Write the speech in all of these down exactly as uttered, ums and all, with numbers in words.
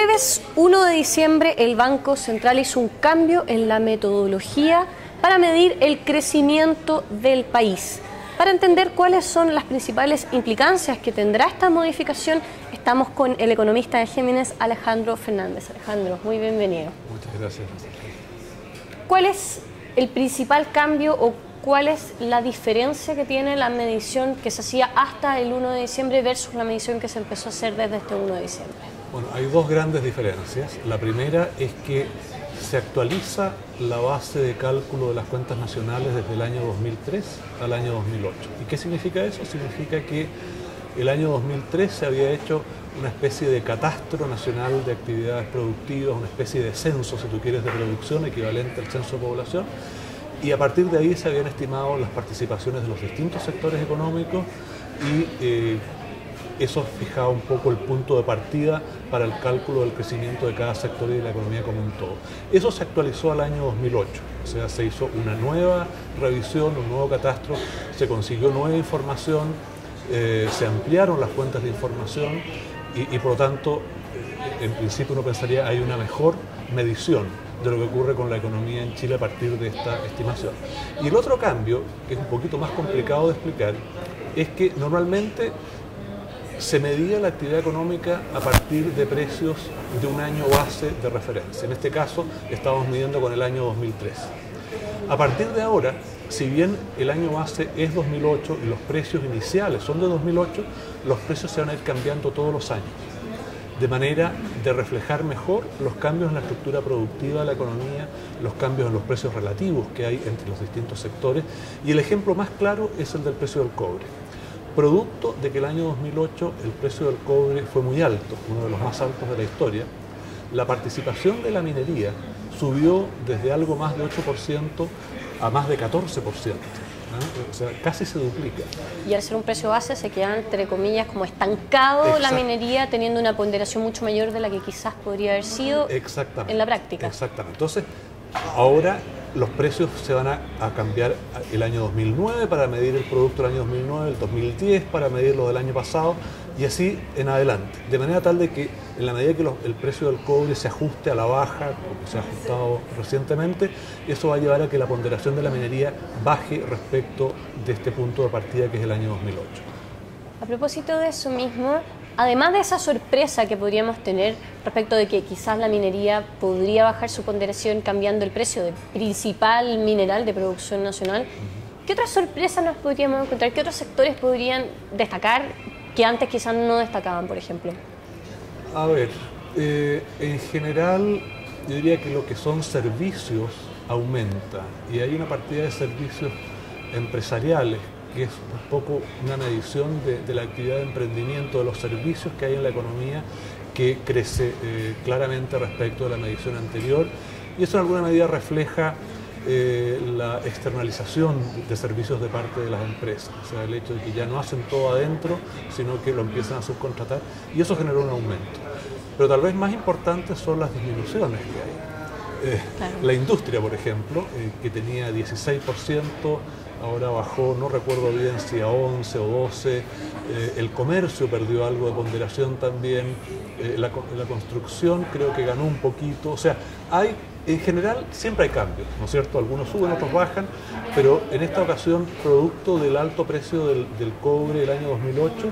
jueves uno de diciembre el Banco Central hizo un cambio en la metodología para medir el crecimiento del país. Para entender cuáles son las principales implicancias que tendrá esta modificación, estamos con el economista de Géminis, Alejandro Fernández. Alejandro, muy bienvenido. Muchas gracias. ¿Cuál es el principal cambio o cuál es la diferencia que tiene la medición que se hacía hasta el uno de diciembre versus la medición que se empezó a hacer desde este uno de diciembre? Bueno, hay dos grandes diferencias. La primera es que se actualiza la base de cálculo de las cuentas nacionales desde el año dos mil tres al año dos mil ocho. ¿Y qué significa eso? Significa que el año dos mil tres se había hecho una especie de catastro nacional de actividades productivas, una especie de censo, si tú quieres, de producción equivalente al censo de población, y a partir de ahí se habían estimado las participaciones de los distintos sectores económicos y eh, eso fijaba un poco el punto de partida para el cálculo del crecimiento de cada sector y de la economía como un todo. Eso se actualizó al año dos mil ocho, o sea, se hizo una nueva revisión, un nuevo catastro, se consiguió nueva información, eh, se ampliaron las fuentes de información y, y por lo tanto, en principio uno pensaría hay una mejor medición de lo que ocurre con la economía en Chile a partir de esta estimación. Y el otro cambio, que es un poquito más complicado de explicar, es que normalmente se medía la actividad económica a partir de precios de un año base de referencia. En este caso, estamos midiendo con el año dos mil tres. A partir de ahora, si bien el año base es dos mil ocho y los precios iniciales son de dos mil ocho, los precios se van a ir cambiando todos los años, de manera de reflejar mejor los cambios en la estructura productiva de la economía, los cambios en los precios relativos que hay entre los distintos sectores, y el ejemplo más claro es el del precio del cobre. Producto de que el año dos mil ocho el precio del cobre fue muy alto, uno de los más altos de la historia, la participación de la minería subió desde algo más de ocho por ciento a más de catorce por ciento. ¿no? O sea, casi se duplica. Y al ser un precio base se queda, entre comillas, como estancado. Exacto. La minería, teniendo una ponderación mucho mayor de la que quizás podría haber sido en la práctica. Exactamente. Entonces, ahora los precios se van a, a cambiar el año dos mil nueve para medir el producto del año dos mil nueve, el dos mil diez para medir lo del año pasado y así en adelante. De manera tal de que en la medida que los, el precio del cobre se ajuste a la baja, como se ha ajustado recientemente, eso va a llevar a que la ponderación de la minería baje respecto de este punto de partida que es el año dos mil ocho. A propósito de eso mismo, además de esa sorpresa que podríamos tener respecto de que quizás la minería podría bajar su ponderación cambiando el precio del principal mineral de producción nacional, ¿qué otras sorpresas nos podríamos encontrar? ¿Qué otros sectores podrían destacar que antes quizás no destacaban, por ejemplo? A ver, eh, en general yo diría que lo que son servicios aumenta y hay una partida de servicios empresariales que es un poco una medición de, de la actividad de emprendimiento, de los servicios que hay en la economía, que crece eh, claramente respecto de la medición anterior, y eso en alguna medida refleja eh, la externalización de servicios de parte de las empresas, o sea, el hecho de que ya no hacen todo adentro, sino que lo empiezan a subcontratar, y eso generó un aumento. Pero tal vez más importantes son las disminuciones que hay. Eh, claro. La industria, por ejemplo, eh, que tenía dieciséis por ciento, ahora bajó, no recuerdo bien si a once o doce, eh, el comercio perdió algo de ponderación también, eh, la, la construcción creo que ganó un poquito, o sea, hay, en general siempre hay cambios, ¿no es cierto? Algunos suben, otros bajan, pero en esta ocasión, producto del alto precio del, del cobre del año dos mil ocho,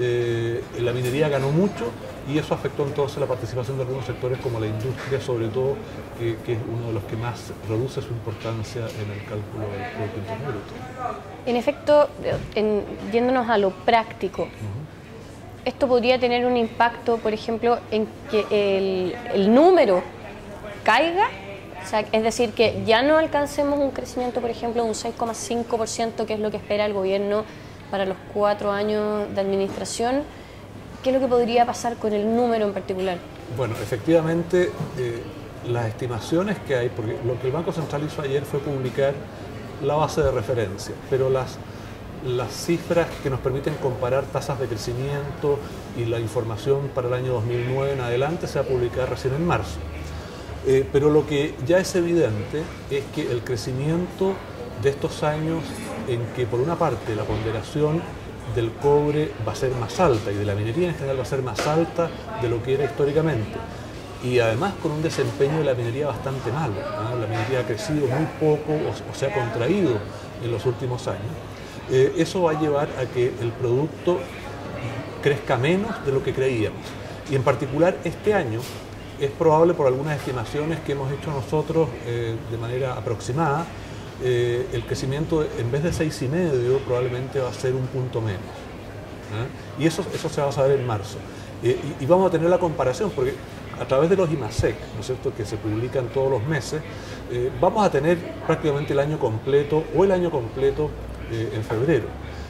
eh, la minería ganó mucho y eso afectó entonces la participación de algunos sectores como la industria, sobre todo, que, que es uno de los que más reduce su importancia en el cálculo del Producto Interno Bruto. En efecto, en, yéndonos a lo práctico, uh-huh. esto podría tener un impacto, por ejemplo, en que el, el número caiga, o sea, es decir, que ya no alcancemos un crecimiento, por ejemplo, de un seis coma cinco por ciento, que es lo que espera el gobierno para los cuatro años de administración. ¿Qué es lo que podría pasar con el número en particular? Bueno, efectivamente, eh, las estimaciones que hay, porque lo que el Banco Central hizo ayer fue publicar la base de referencia, pero las, las cifras que nos permiten comparar tasas de crecimiento y la información para el año dos mil nueve en adelante se va a publicar recién en marzo. Eh, pero lo que ya es evidente es que el crecimiento de estos años en que por una parte la ponderación del cobre va a ser más alta y de la minería en general va a ser más alta de lo que era históricamente, y además con un desempeño de la minería bastante malo, ¿no? La minería ha crecido muy poco o, o se ha contraído en los últimos años. Eh, eso va a llevar a que el producto crezca menos de lo que creíamos. Y en particular este año es probable, por algunas estimaciones que hemos hecho nosotros eh, de manera aproximada, eh, el crecimiento en vez de seis y medio probablemente va a ser un punto menos. ¿eh? Y eso, eso se va a saber en marzo. Eh, y, y vamos a tener la comparación, porque a través de los IMASEC, ¿no es cierto?, que se publican todos los meses, eh, vamos a tener prácticamente el año completo o el año completo eh, en febrero.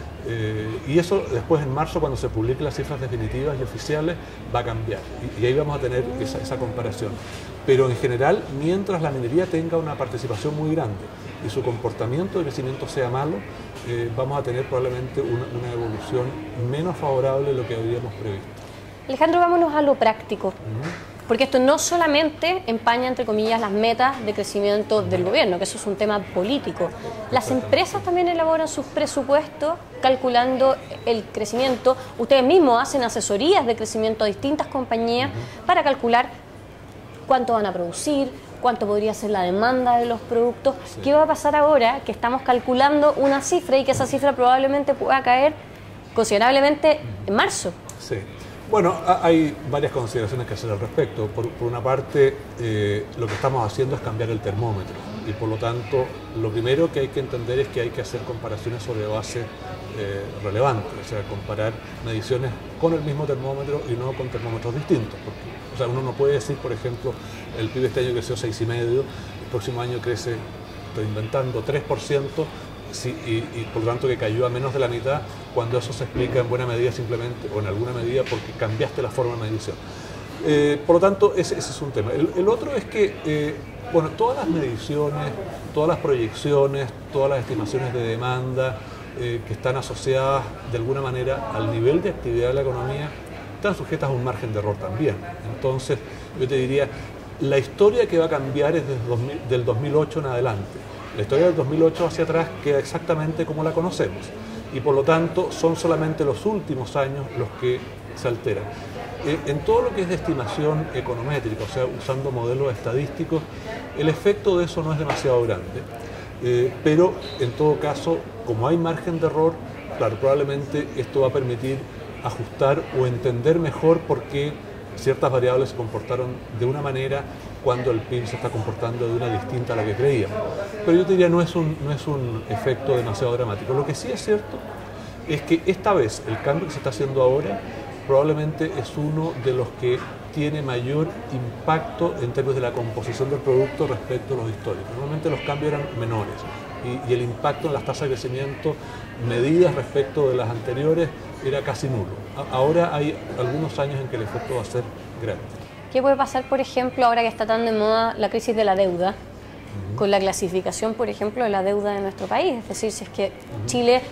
Eh, y eso después en marzo, cuando se publiquen las cifras definitivas y oficiales, va a cambiar. Y, y ahí vamos a tener esa, esa comparación. Pero en general, mientras la minería tenga una participación muy grande y su comportamiento de crecimiento sea malo, eh, vamos a tener probablemente una, una evolución menos favorable de lo que habíamos previsto. Alejandro, vámonos a lo práctico. Uh-huh. Porque esto no solamente empaña, entre comillas, las metas de crecimiento del gobierno, que eso es un tema político. Las empresas también elaboran sus presupuestos calculando el crecimiento. Ustedes mismos hacen asesorías de crecimiento a distintas compañías uh-huh. para calcular cuánto van a producir, cuánto podría ser la demanda de los productos. Sí. ¿Qué va a pasar ahora que estamos calculando una cifra y que esa cifra probablemente pueda caer considerablemente en marzo? Sí. Bueno, hay varias consideraciones que hacer al respecto. Por, por una parte, eh, lo que estamos haciendo es cambiar el termómetro y por lo tanto lo primero que hay que entender es que hay que hacer comparaciones sobre base eh, relevante, o sea, comparar mediciones con el mismo termómetro y no con termómetros distintos. Porque, o sea, uno no puede decir, por ejemplo, el P I B este año creció seis coma cinco, el próximo año crece, estoy inventando, tres por ciento, Sí, y, y por lo tanto que cayó a menos de la mitad, cuando eso se explica en buena medida simplemente, o en alguna medida, porque cambiaste la forma de medición. Eh, por lo tanto, ese, ese es un tema. El, el otro es que, eh, bueno, todas las mediciones, todas las proyecciones, todas las estimaciones de demanda eh, que están asociadas de alguna manera al nivel de actividad de la economía, están sujetas a un margen de error también. Entonces, yo te diría, la historia que va a cambiar es desde dos mil, del dos mil ocho en adelante. La historia del dos mil ocho hacia atrás queda exactamente como la conocemos y por lo tanto son solamente los últimos años los que se alteran. Eh, en todo lo que es de estimación econométrica, o sea, usando modelos estadísticos, el efecto de eso no es demasiado grande, eh, pero en todo caso, como hay margen de error, claro, probablemente esto va a permitir ajustar o entender mejor por qué ciertas variables se comportaron de una manera cuando el P I B se está comportando de una distinta a la que creíamos. Pero yo te diría, no es un, no es un efecto demasiado dramático. Lo que sí es cierto es que esta vez el cambio que se está haciendo ahora probablemente es uno de los que tiene mayor impacto en términos de la composición del producto respecto a los históricos. Normalmente los cambios eran menores y, y el impacto en las tasas de crecimiento medidas respecto de las anteriores era casi nulo. Ahora hay algunos años en que el efecto va a ser grande. ¿Qué puede pasar, por ejemplo, ahora que está tan de moda la crisis de la deuda, uh-huh. con la clasificación, por ejemplo, de la deuda de nuestro país? Es decir, si es que uh-huh. Chile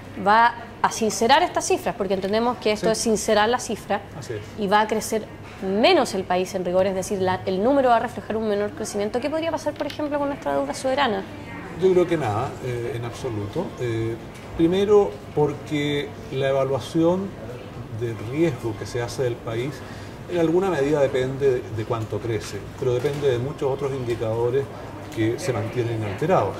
va a sincerar estas cifras, porque entendemos que esto sí. es sincerar la cifra, Así es. y va a crecer menos el país en rigor, es decir, la, el número va a reflejar un menor crecimiento. ¿Qué podría pasar, por ejemplo, con nuestra deuda soberana? Yo creo que nada, eh, en absoluto. Eh, primero, porque la evaluación del riesgo que se hace del país en alguna medida depende de, de cuánto crece, pero depende de muchos otros indicadores que se mantienen inalterados.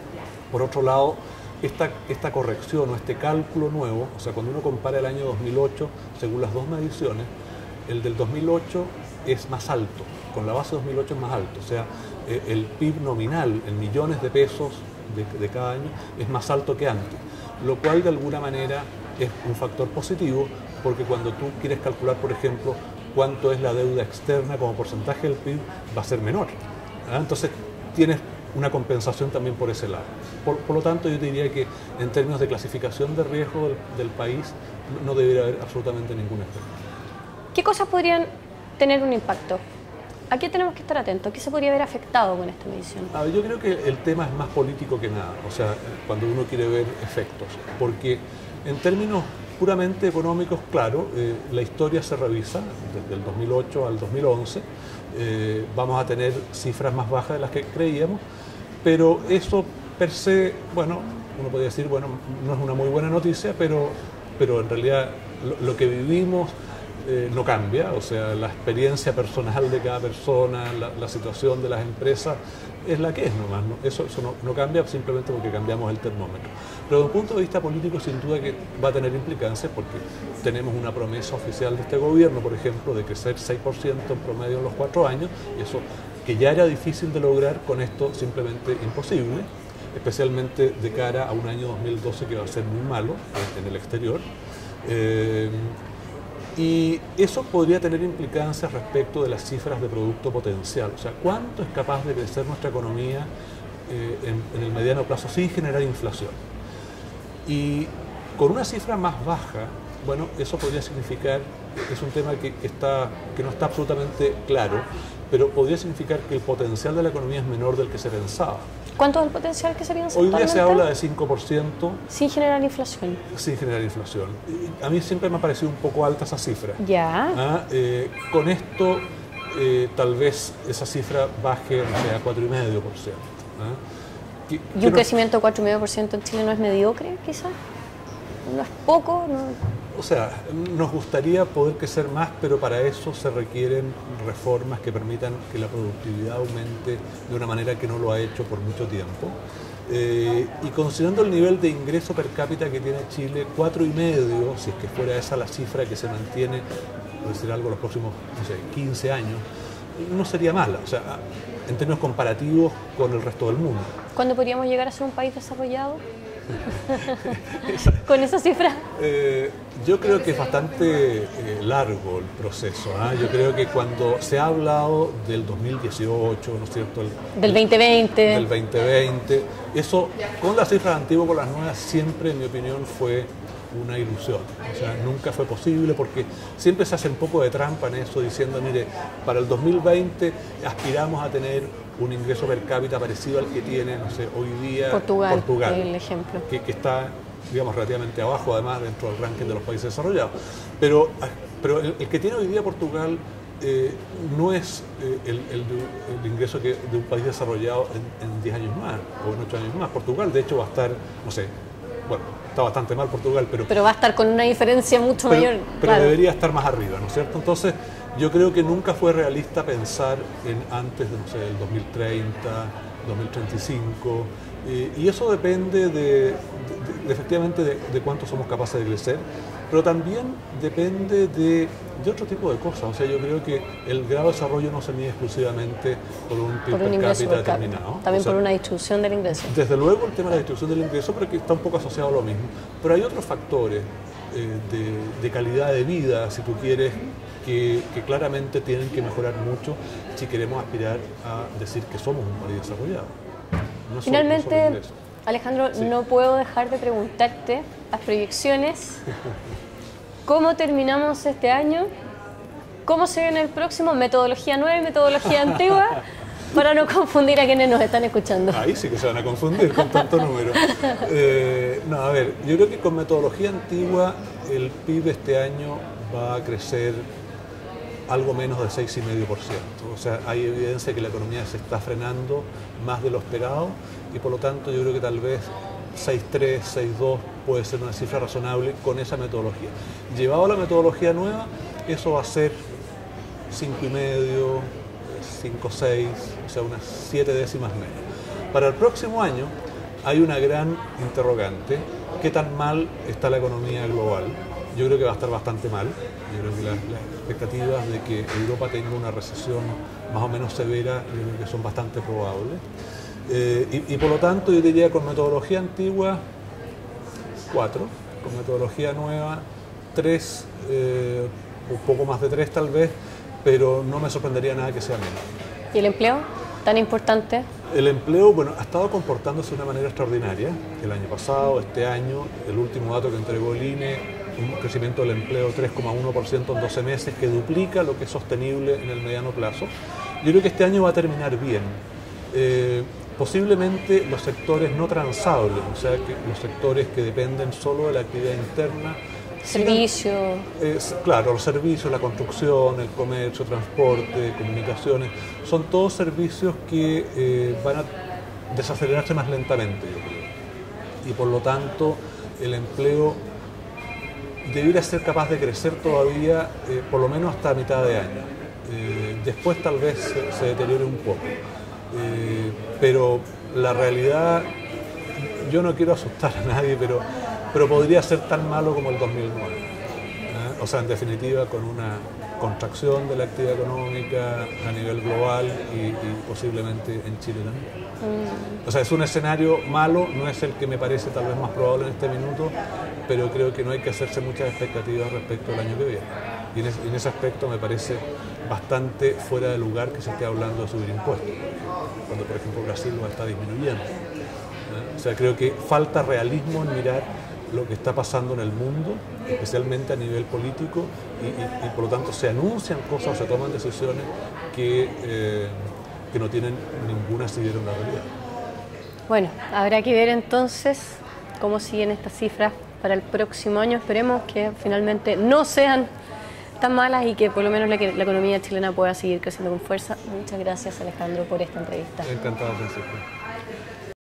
Por otro lado, esta, esta corrección o este cálculo nuevo, o sea, cuando uno compara el año dos mil ocho, según las dos mediciones, el del dos mil ocho es más alto, con la base dos mil ocho es más alto, o sea, eh, el P I B nominal en millones de pesos de, de cada año es más alto que antes, lo cual de alguna manera es un factor positivo, porque cuando tú quieres calcular, por ejemplo, cuánto es la deuda externa como porcentaje del P I B, va a ser menor. ¿Ah? Entonces tienes una compensación también por ese lado. Por, por lo tanto, yo te diría que en términos de clasificación de riesgo del, del país, no debería haber absolutamente ningún efecto. ¿Qué cosas podrían tener un impacto? ¿A qué tenemos que estar atentos? ¿Qué se podría haber afectado con esta medición? A ver, yo creo que el tema es más político que nada, o sea, cuando uno quiere ver efectos, porque en términos puramente económicos, claro, eh, la historia se revisa desde el dos mil ocho al dos mil once, eh, vamos a tener cifras más bajas de las que creíamos, pero eso per se, bueno, uno podría decir, bueno, no es una muy buena noticia, pero, pero en realidad lo, lo que vivimos eh, no cambia, o sea, la experiencia personal de cada persona, la, la situación de las empresas es la que es nomás, ¿no? Eso, eso no, no cambia simplemente porque cambiamos el termómetro. Pero desde un punto de vista político, sin duda que va a tener implicancias porque tenemos una promesa oficial de este gobierno, por ejemplo, de crecer seis por ciento en promedio en los cuatro años, y eso que ya era difícil de lograr, con esto simplemente imposible, especialmente de cara a un año dos mil doce que va a ser muy malo en el exterior. Eh, y eso podría tener implicancias respecto de las cifras de producto potencial, o sea, cuánto es capaz de crecer nuestra economía eh, en, en el mediano plazo sin generar inflación. Y con una cifra más baja, bueno, eso podría significar, es un tema que, está, que no está absolutamente claro, pero podría significar que el potencial de la economía es menor del que se pensaba. ¿Cuánto es el potencial que se piensa? Hoy día se habla de cinco por ciento. Sin generar inflación. Sin generar inflación. A mí siempre me ha parecido un poco alta esa cifra. Ya. ¿Ah? Eh, con esto, eh, tal vez esa cifra baje, no sé, a cuatro coma cinco por ciento. ¿Ah? Que, ¿Y que un no, crecimiento de cuatro coma cinco por ciento en Chile no es mediocre, quizás? ¿No es poco? No... O sea, nos gustaría poder crecer más, pero para eso se requieren reformas que permitan que la productividad aumente de una manera que no lo ha hecho por mucho tiempo. Eh, y considerando el nivel de ingreso per cápita que tiene Chile, cuatro y medio, si es que fuera esa la cifra que se mantiene, por decir algo, los próximos, no sé, quince años, no sería mala, o sea, en términos comparativos con el resto del mundo. ¿Cuándo podríamos llegar a ser un país desarrollado? ¿Con esa cifra? Eh, yo creo que es bastante eh, largo el proceso. ¿eh? Yo creo que cuando se ha hablado del dos mil dieciocho, ¿no es cierto? El, del veinte veinte. Del veinte veinte. Eso, con las cifras antiguas, con las nuevas, siempre, en mi opinión, fue una ilusión. O sea, nunca fue posible porque siempre se hace un poco de trampa en eso, diciendo, mire, para el dos mil veinte aspiramos a tener un ingreso per cápita parecido al que tiene, no sé, hoy día Portugal, Portugal el ejemplo. Que, que está, digamos, relativamente abajo, además, dentro del ranking de los países desarrollados. Pero, pero el, el que tiene hoy día Portugal eh, no es eh, el, el, el ingreso que, de un país desarrollado en diez años más, o en ocho años más. Portugal, de hecho, va a estar, no sé, bueno, está bastante mal Portugal, pero... Pero va a estar con una diferencia mucho pero, mayor. Pero claro. debería estar más arriba, ¿no es cierto? Entonces, yo creo que nunca fue realista pensar en antes de, no sé, el dos mil treinta, dos mil treinta y cinco, eh, y eso depende de, de, de efectivamente de, de cuánto somos capaces de crecer, pero también depende de, de otro tipo de cosas. O sea, yo creo que el grado de desarrollo no se mide exclusivamente por un P I B per cápita determinado. También o sea, por una distribución del ingreso. Desde luego el tema de la distribución del ingreso, pero que está un poco asociado a lo mismo. Pero hay otros factores eh, de, de calidad de vida, si tú quieres, que, que claramente tienen que mejorar mucho si queremos aspirar a decir que somos un país desarrollado. No Finalmente, solo, no solo Alejandro, sí. no puedo dejar de preguntarte las proyecciones. ¿Cómo terminamos este año? ¿Cómo se viene el próximo? ¿Metodología nueva y metodología antigua? Para no confundir a quienes nos están escuchando. Ahí sí que se van a confundir con tanto número. Eh, no, a ver, yo creo que con metodología antigua el P I B este año va a crecer algo menos de seis coma cinco por ciento. O sea, hay evidencia que la economía se está frenando más de lo esperado y por lo tanto yo creo que tal vez seis coma tres, seis coma dos puede ser una cifra razonable con esa metodología. Llevado a la metodología nueva, eso va a ser cinco coma cinco, cinco coma seis, o sea, unas siete décimas menos. Para el próximo año hay una gran interrogante: ¿qué tan mal está la economía global? Yo creo que va a estar bastante mal. Yo creo que las, las expectativas de que Europa tenga una recesión más o menos severa, yo creo que son bastante probables. Eh, y, y por lo tanto yo diría con metodología antigua cuatro, con metodología nueva tres, eh, un poco más de tres tal vez, pero no me sorprendería nada que sea menos. ¿Y el empleo? ¿Tan importante? El empleo, bueno, ha estado comportándose de una manera extraordinaria el año pasado, este año. El último dato que entregó el I N E, un crecimiento del empleo tres coma uno por ciento en doce meses, que duplica lo que es sostenible en el mediano plazo. Yo creo que este año va a terminar bien. Eh, posiblemente los sectores no transables, o sea, que los sectores que dependen solo de la actividad interna. Servicio. Eh, claro, los servicios, la construcción, el comercio, transporte, comunicaciones, son todos servicios que eh, van a desacelerarse más lentamente, yo creo. Y por lo tanto, el empleo debiera ser capaz de crecer todavía eh, por lo menos hasta mitad de año. Eh, después tal vez se, se deteriore un poco. Eh, pero la realidad, yo no quiero asustar a nadie, pero, pero podría ser tan malo como el dos mil nueve. ¿eh? O sea, en definitiva, con una contracción de la actividad económica a nivel global y, y posiblemente en Chile también. Mm. O sea, es un escenario malo, no es el que me parece tal vez más probable en este minuto, pero creo que no hay que hacerse muchas expectativas respecto al año que viene. Y en, es, en ese aspecto me parece bastante fuera de lugar que se esté hablando de subir impuestos, cuando por ejemplo Brasil lo está disminuyendo. ¿eh? O sea, creo que falta realismo en mirar lo que está pasando en el mundo, especialmente a nivel político, y, y, y por lo tanto se anuncian cosas o se toman decisiones que, eh, que no tienen ninguna asidero en la realidad. Bueno, habrá que ver entonces cómo siguen estas cifras para el próximo año. Esperemos que finalmente no sean tan malas y que por lo menos la, la economía chilena pueda seguir creciendo con fuerza. Muchas gracias, Alejandro, por esta entrevista. Encantado, Francisco.